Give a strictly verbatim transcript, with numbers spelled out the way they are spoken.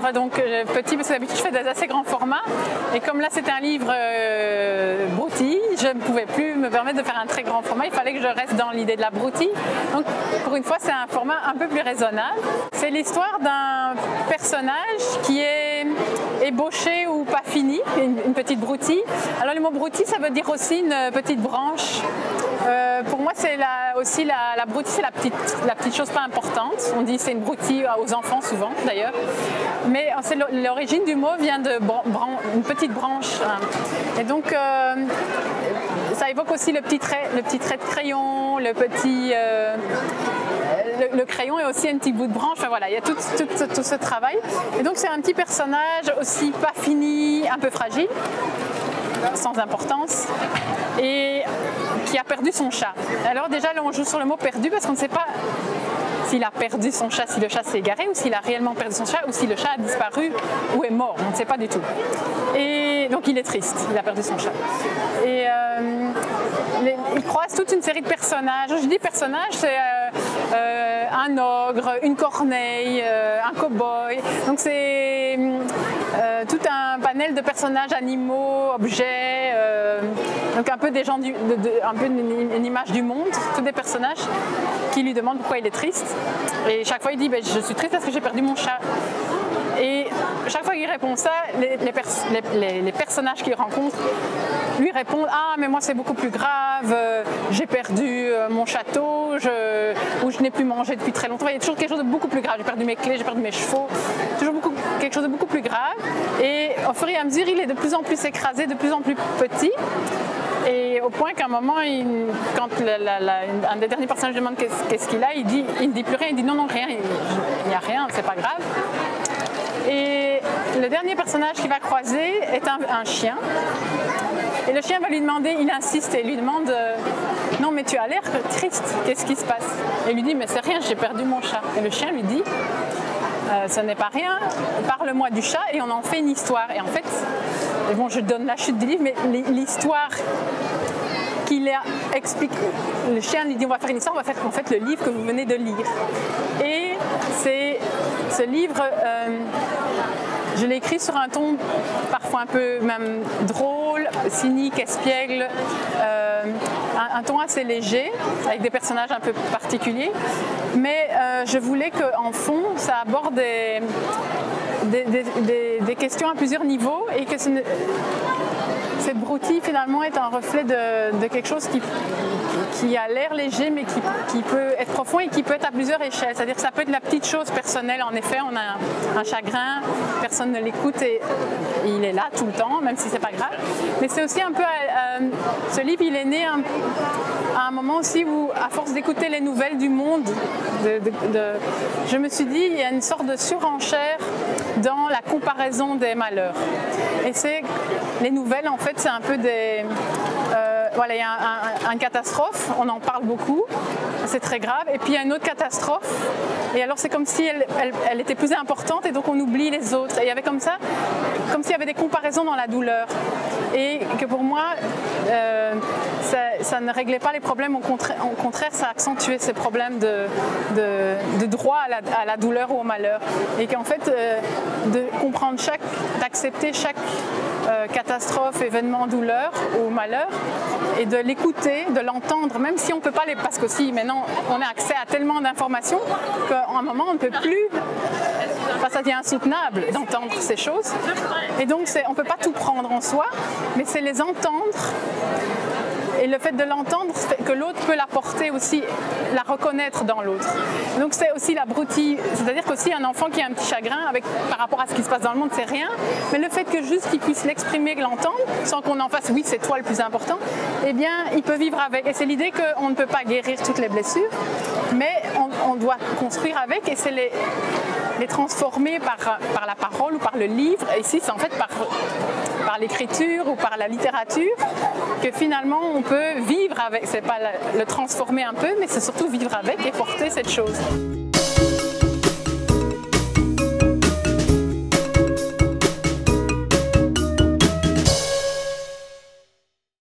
livre donc euh, petit, parce que d'habitude je fais des assez grands formats. Et comme là c'était un livre euh, broutille, je ne pouvais plus me permettre de faire un très grand format. Il fallait que je reste dans l'idée de la broutille. Donc pour une fois, c'est un format un peu plus raisonnable. C'est l'histoire d'un personnage qui est ébauché ou pas fini, une, une petite broutille. Alors le mot broutille, ça veut dire aussi une petite branche. Euh, pour moi, c'est la, aussi la, la broutille, c'est la petite, la petite chose pas importante. On dit c'est une broutille aux enfants souvent d'ailleurs. Mais l'origine du mot vient de bran, bran, une petite branche. Hein. Et donc, euh, ça évoque aussi le petit trait, le petit trait de crayon, le petit... Euh, le, le crayon est aussi un petit bout de branche. Enfin voilà, il y a tout, tout, tout, tout ce travail. Et donc, c'est un petit personnage aussi pas fini, un peu fragile, sans importance, et qui a perdu son chat. Alors déjà, là, on joue sur le mot perdu parce qu'on ne sait pas s'il a perdu son chat, si le chat s'est égaré, ou s'il a réellement perdu son chat, ou si le chat a disparu ou est mort. On ne sait pas du tout. Et donc, il est triste, il a perdu son chat. Et euh, les, il croise toute une série de personnages. Je dis personnages, c'est euh, euh, un ogre, une corneille, euh, un cow-boy. Donc, c'est euh, tout un panel de personnages animaux, objets, euh, donc un peu des gens du, de, de, un peu une, une image du monde, tous des personnages qui lui demandent pourquoi il est triste. Et chaque fois il dit ben, je suis triste parce que j'ai perdu mon chat. Et chaque fois qu'il répond ça, les, les, pers les, les, les personnages qu'il rencontre lui répondent ah mais moi c'est beaucoup plus grave, euh, j'ai perdu euh, mon château, je, ou je n'ai plus mangé depuis très longtemps. Il y a toujours quelque chose de beaucoup plus grave. J'ai perdu mes clés, j'ai perdu mes chevaux. Toujours beaucoup, quelque chose de beaucoup plus grave. Et au fur et à mesure, il est de plus en plus écrasé, de plus en plus petit. Et au point qu'à un moment, il, quand la, la, la, un des derniers personnages demande qu'est-ce qu'il a, il dit, il ne dit plus rien, il dit non, non, rien, il n'y a rien, c'est pas grave. Et le dernier personnage qu'il va croiser est un, un chien. Et le chien va lui demander, il insiste et lui demande euh, non mais tu as l'air triste, qu'est-ce qui se passe? Et il lui dit mais c'est rien, j'ai perdu mon chat. Et le chien lui dit euh, ce n'est pas rien, parle-moi du chat et on en fait une histoire. Et en fait, et bon je donne la chute du livre, mais l'histoire qu'il a expliqué, le chien lui dit on va faire une histoire, on va faire en fait le livre que vous venez de lire. Et c'est ce livre, euh, je l'ai écrit sur un ton parfois un peu même drôle, cynique, espiègle, euh, un, un ton assez léger, avec des personnages un peu particuliers. Mais euh, je voulais qu'en fond, ça aborde des, des, des, des, des questions à plusieurs niveaux et que ce ne, cette broutille finalement est un reflet de, de quelque chose qui, qui a l'air léger mais qui, qui peut être profond et qui peut être à plusieurs échelles. C'est-à-dire que ça peut être la petite chose personnelle, en effet, on a un, un chagrin, personne ne l'écoute et, et il est là tout le temps, même si c'est pas grave. Mais c'est aussi un peu, euh, ce livre il est né un, à un moment aussi où, à force d'écouter les nouvelles du monde, de, de, de, je me suis dit il y a une sorte de surenchère dans la comparaison des malheurs. Et c'est les nouvelles en fait c'est un peu des... Euh, voilà, il y a un, un, un catastrophe, on en parle beaucoup, c'est très grave. Et puis il y a une autre catastrophe, et alors c'est comme si elle, elle, elle était plus importante et donc on oublie les autres. Et il y avait comme ça, comme s'il y avait des comparaisons dans la douleur. Et que pour moi, euh, ça, ça ne réglait pas les problèmes, au contraire, au contraire ça accentuait ces problèmes de, de, de droit à la, à la douleur ou au malheur. Et qu'en fait, euh, de comprendre chaque, d'accepter chaque euh, catastrophe, événement, douleur ou malheur, et de l'écouter, de l'entendre, même si on ne peut pas les... Parce que si maintenant on a accès à tellement d'informations qu'à un moment on ne peut plus... Enfin, ça devient insoutenable d'entendre ces choses. Et donc on ne peut pas tout prendre en soi, mais c'est les entendre. Et le fait de l'entendre, que l'autre peut la porter aussi, la reconnaître dans l'autre. Donc c'est aussi la broutille, c'est-à-dire qu'aussi un enfant qui a un petit chagrin avec, par rapport à ce qui se passe dans le monde, c'est rien, mais le fait que juste qu'il puisse l'exprimer, l'entendre, sans qu'on en fasse, oui c'est toi le plus important, eh bien il peut vivre avec. Et c'est l'idée qu'on ne peut pas guérir toutes les blessures, mais on, on doit construire avec, et c'est les, les transformer par, par la parole ou par le livre, et ici c'est en fait par, par l'écriture ou par la littérature, que finalement on peut vivre avec, c'est pas le transformer un peu, mais c'est surtout vivre avec et porter cette chose.